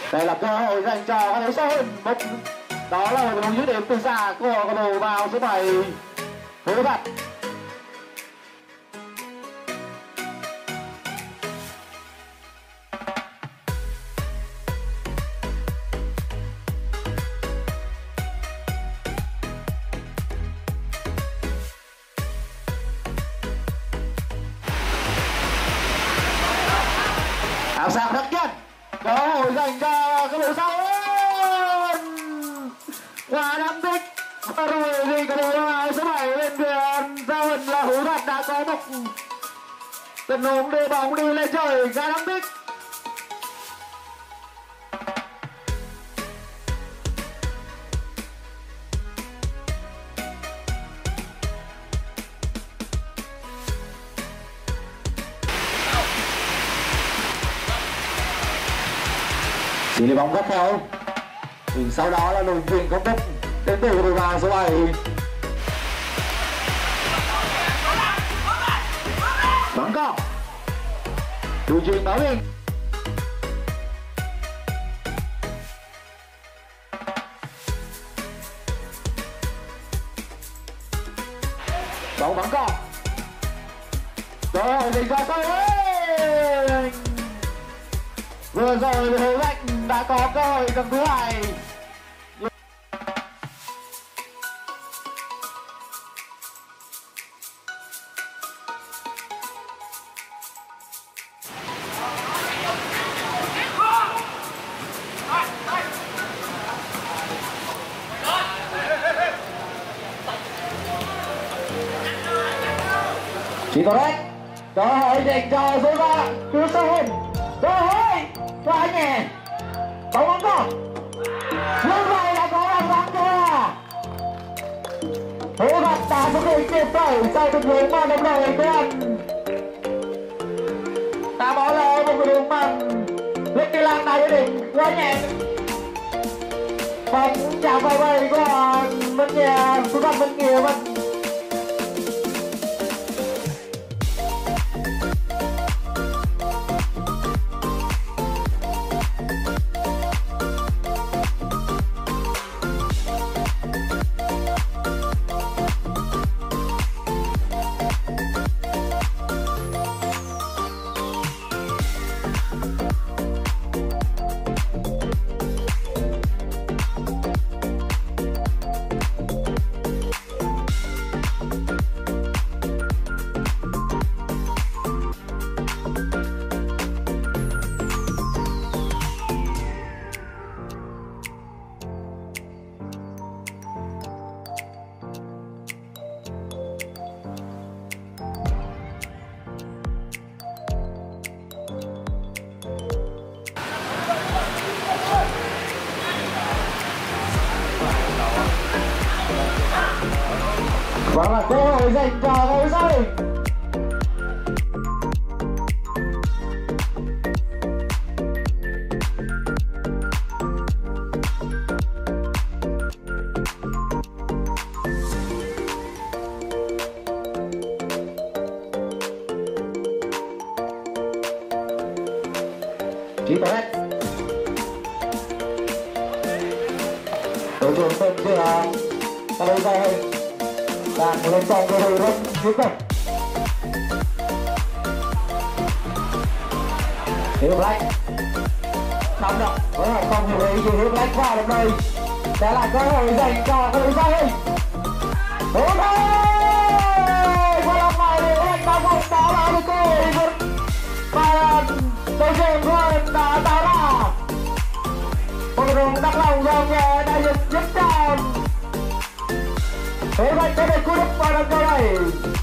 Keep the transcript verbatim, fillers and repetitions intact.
Đây là cơ hội dành cho các đấu sơn. Một đó là một dứt điểm từ xa của cầu thủ vào số bảy Hứa Văn. Áo sang rất nhất, cơ hội dành cho các đội sau. Quả đắm tích và rồi thì cầu thủ áo số bảy bên phía giao hình là Hứa Văn đã có một tình huống đưa bóng đi lên trời, gã đắm tích. Chỉ lấy bóng gấp theo, thì sau đó là đội tuyển công tốc đến từ đội vào số bảy. Bóng cỏ đội tuyển báo mình. Bóng bóng cỏ cơ hội dành cho tôi. Vừa rồi Hứa Văn đã có cơ hội cầm thứ hai. Chỉ có đấy, cơ hội dành cho số ba cứ sâu hơn. Cơ hội cho anh nè, bóng bóng con như vậy đã có bàn thắng chưa. Hứa Văn đã thực hiện kịp thời sau tình huống mà đồng đội của anh đã bỏ lỡ một cái đường mà Linh Kỳ Lan đã quyết định quá nhẹ. Bóng chạm vào bầy của Minh Nghĩa, của Văn Minh Nghĩa Văn. Và là cơ hội dành cho ngôi gia đình. Chỉ có hết. Đội trưởng bên kia là đội gia đình. Đang lên trong cái hơi rất nhức này. Hiếu Black nắm được với Hải Phòng hiểu ý Hiếu Black vào được đây sẽ là cơ hội dành cho đội gia đình. Ok, và lần này thì anh đã vòng đó là một cơ hội và đội trưởng của anh đã tạo ra một đường đắc lòng dòng nhẹ đã giúp giúp cho Hứa Văn có một cú đúp vào đường cầu này.